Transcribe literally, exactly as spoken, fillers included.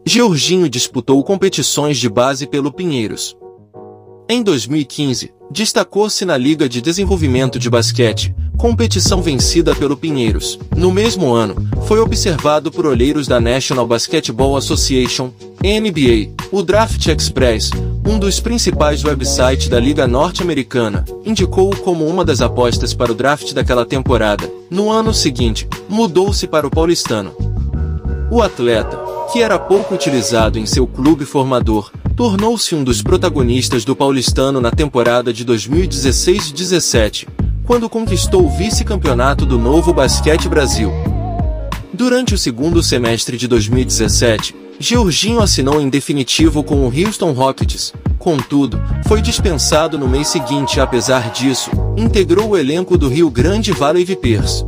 Georginho disputou competições de base pelo Pinheiros. Em dois mil e quinze, destacou-se na Liga de Desenvolvimento de Basquete, competição vencida pelo Pinheiros. No mesmo ano, foi observado por olheiros da National Basketball Association, N B A. O Draft Express, um dos principais websites da Liga Norte-Americana, indicou-o como uma das apostas para o draft daquela temporada. No ano seguinte, mudou-se para o Paulistano. O atleta, que era pouco utilizado em seu clube formador, tornou-se um dos protagonistas do Paulistano na temporada de dois mil e dezesseis dezessete, quando conquistou o vice-campeonato do Novo Basquete Brasil. Durante o segundo semestre de dois mil e dezessete, Georginho assinou em definitivo com o Houston Rockets. Contudo, foi dispensado no mês seguinte. Apesar disso, integrou o elenco do Rio Grande Valley Vipers.